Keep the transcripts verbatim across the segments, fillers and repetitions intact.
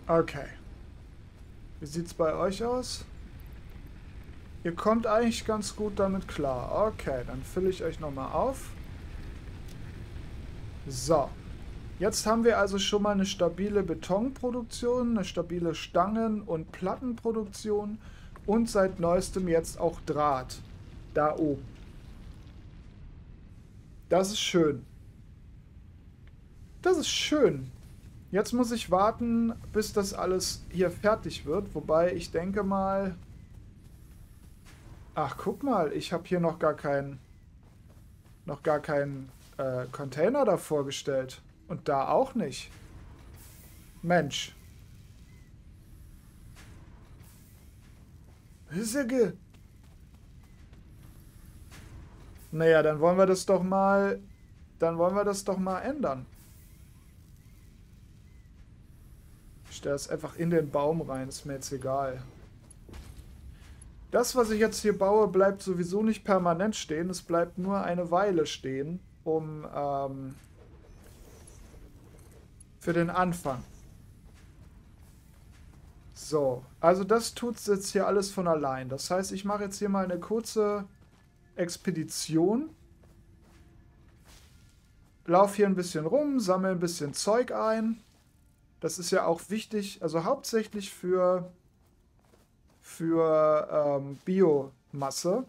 Okay. Wie sieht's bei euch aus? Ihr kommt eigentlich ganz gut damit klar. Okay, dann fülle ich euch nochmal auf. So. Jetzt haben wir also schon mal eine stabile Betonproduktion, eine stabile Stangen- und Plattenproduktion und seit neuestem jetzt auch Draht. Da oben. Das ist schön. Das ist schön. Jetzt muss ich warten, bis das alles hier fertig wird. Wobei ich denke mal... Ach, guck mal, ich habe hier noch gar keinen noch gar keinen äh, Container davor gestellt. Und da auch nicht. Mensch. Hüssige. Naja, dann wollen wir das doch mal... Dann wollen wir das doch mal ändern. Ich stelle das einfach in den Baum rein, ist mir jetzt egal. Das, was ich jetzt hier baue, bleibt sowieso nicht permanent stehen. Es bleibt nur eine Weile stehen, um ähm, für den Anfang. So, also das tut jetzt hier alles von allein. Das heißt, ich mache jetzt hier mal eine kurze Expedition. Lauf hier ein bisschen rum, sammle ein bisschen Zeug ein. Das ist ja auch wichtig, also hauptsächlich für, für ähm, Biomasse.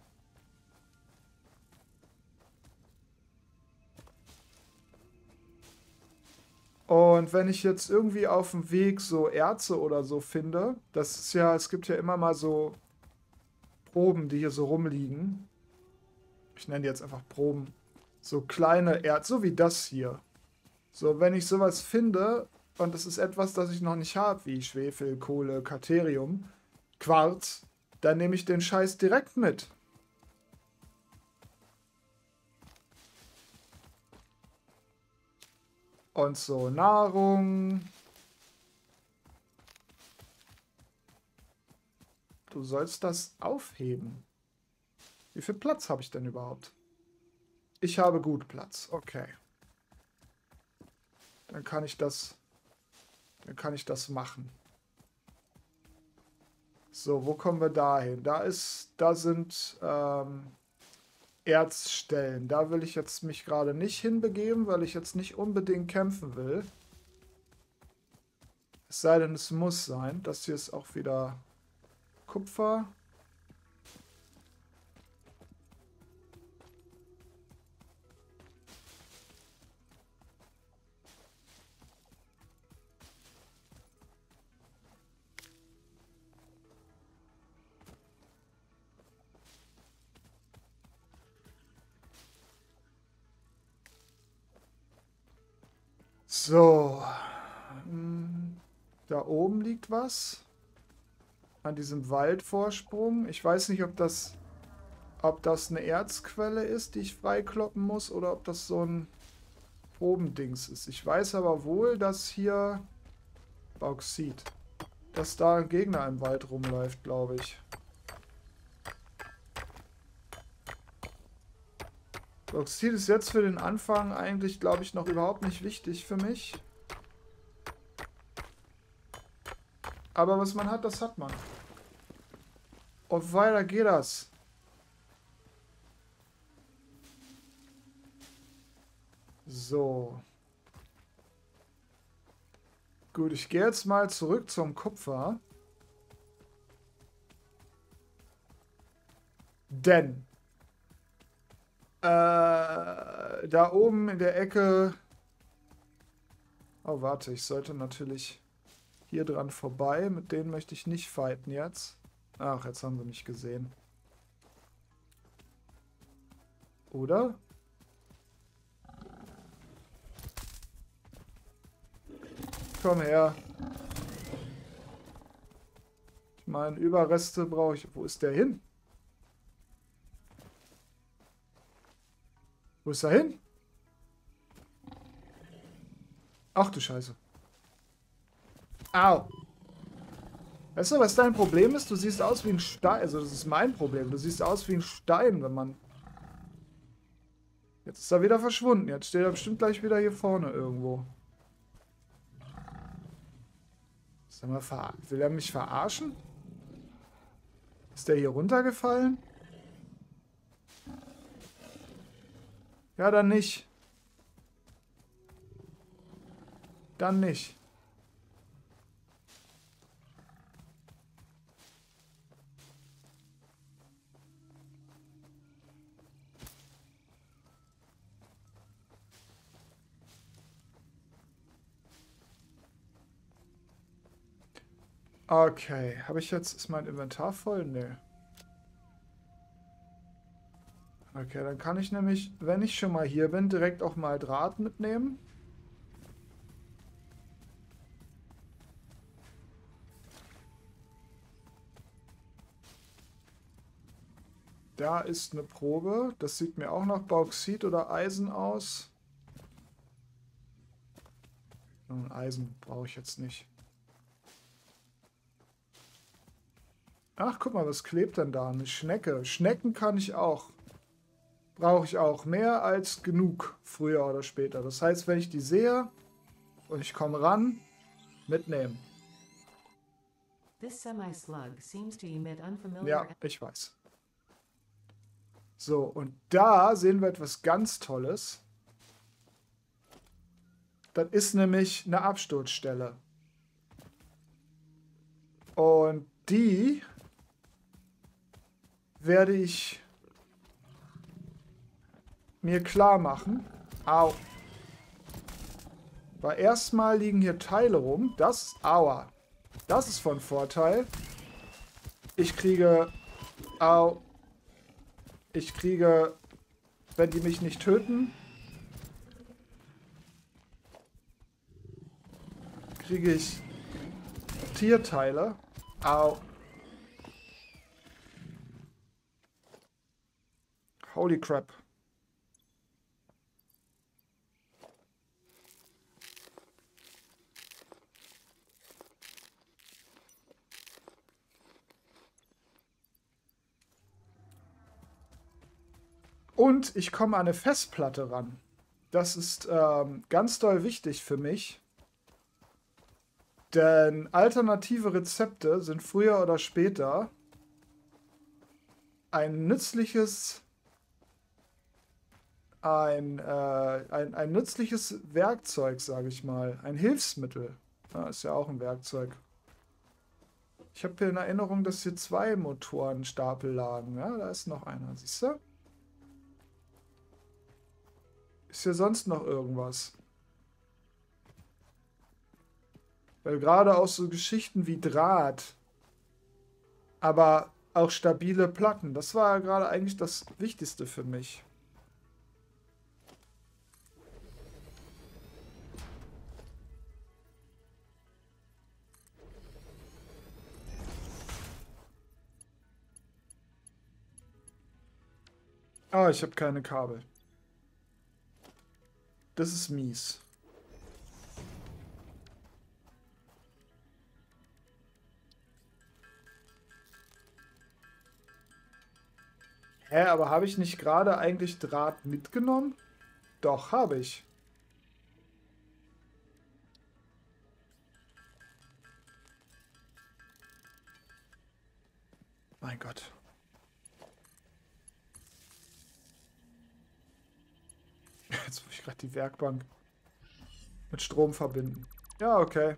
Und wenn ich jetzt irgendwie auf dem Weg so Erze oder so finde, das ist ja, es gibt ja immer mal so Proben, die hier so rumliegen. Ich nenne die jetzt einfach Proben. So kleine Erze, so wie das hier. So, wenn ich sowas finde, und das ist etwas, das ich noch nicht habe, wie Schwefel, Kohle, Katerium, Quarz, dann nehme ich den Scheiß direkt mit. Und so Nahrung. Du sollst das aufheben. Wie viel Platz habe ich denn überhaupt? Ich habe gut Platz. Okay. Dann kann ich das... Dann kann ich das machen. So, wo kommen wir da hin? Da ist... Da sind... Ähm, Erzstellen. Da will ich jetzt mich gerade nicht hinbegeben, weil ich jetzt nicht unbedingt kämpfen will. Es sei denn, es muss sein. Das hier ist auch wieder Kupfer. So. Da oben liegt was. An diesem Waldvorsprung. Ich weiß nicht, ob das, ob das eine Erzquelle ist, die ich freikloppen muss, oder ob das so ein Probendings ist. Ich weiß aber wohl, dass hier Bauxit, dass da ein Gegner im Wald rumläuft, glaube ich. Bauxit ist jetzt für den Anfang eigentlich, glaube ich, noch überhaupt nicht wichtig für mich. Aber was man hat, das hat man. Und weiter geht das. So. Gut, ich gehe jetzt mal zurück zum Kupfer. Denn äh, da oben in der Ecke... Oh, warte, ich sollte natürlich hier dran vorbei. Mit denen möchte ich nicht fighten jetzt. Ach, jetzt haben sie mich gesehen. Oder? Komm her. Ich meine, Überreste brauche ich... Wo ist der hin? Wo ist er hin? Ach du Scheiße. Au. Weißt du, was dein Problem ist? Du siehst aus wie ein Stein. Also das ist mein Problem. Du siehst aus wie ein Stein, wenn man... Jetzt ist er wieder verschwunden. Jetzt steht er bestimmt gleich wieder hier vorne irgendwo. Sag mal, ver will er mich verarschen? Ist der hier runtergefallen? Ja, dann nicht. Dann nicht. Okay, habe ich jetzt, ist mein Inventar voll? Nee. Okay, dann kann ich nämlich, wenn ich schon mal hier bin, direkt auch mal Draht mitnehmen. Da ist eine Probe. Das sieht mir auch nach Bauxit oder Eisen aus. Und Eisen brauche ich jetzt nicht. Ach, guck mal, was klebt denn da? Eine Schnecke. Schnecken kann ich auch. Brauche ich auch. Mehr als genug, früher oder später. Das heißt, wenn ich die sehe und ich komme ran, mitnehmen. Ja, ich weiß. So, und da sehen wir etwas ganz Tolles. Das ist nämlich eine Absturzstelle. Und die werde ich mir klar machen. Au. Weil erstmal liegen hier Teile rum. Das, aua. Das ist von Vorteil. Ich kriege, au. Ich kriege, wenn die mich nicht töten, kriege ich Tierteile. Au. Holy crap. Und ich komme an eine Festplatte ran. Das ist ähm, ganz doll wichtig für mich. Denn alternative Rezepte sind früher oder später ein nützliches, ein, äh, ein, ein nützliches Werkzeug, sage ich mal. Ein Hilfsmittel. Ja, ist ja auch ein Werkzeug. Ich habe hier in Erinnerung, dass hier zwei Motorenstapel lagen. Ja, da ist noch einer, siehst du? Ist hier sonst noch irgendwas? Weil gerade auch so Geschichten wie Draht, aber auch stabile Platten, das war ja gerade eigentlich das Wichtigste für mich. Ah, ich habe keine Kabel. Das ist mies. Hä, aber habe ich nicht gerade eigentlich Draht mitgenommen? Doch, habe ich. Mein Gott. Jetzt muss ich gerade die Werkbank mit Strom verbinden. Ja, okay.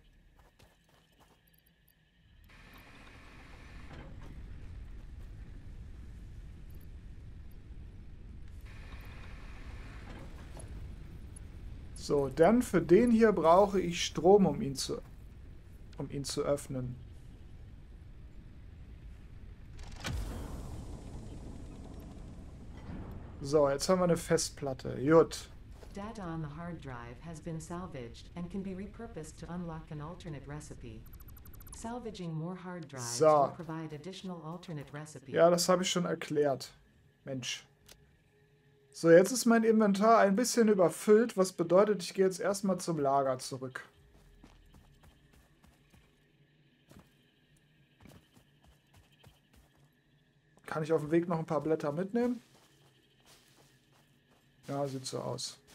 So, dann für den hier brauche ich Strom, um ihn zu, um ihn zu öffnen. So, jetzt haben wir eine Festplatte. Gut. Data on the hard drive has been salvaged and can be repurposed to unlock an alternate recipe. Salvaging more hard drives So. will provide additional alternate recipes. Ja, das habe ich schon erklärt. Mensch. So, jetzt ist mein Inventar ein bisschen überfüllt, was bedeutet, ich gehe jetzt erstmal zum Lager zurück. Kann ich auf dem Weg noch ein paar Blätter mitnehmen? Ja, sieht so aus.